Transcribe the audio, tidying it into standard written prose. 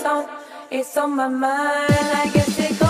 song. It's on my mind. I guess it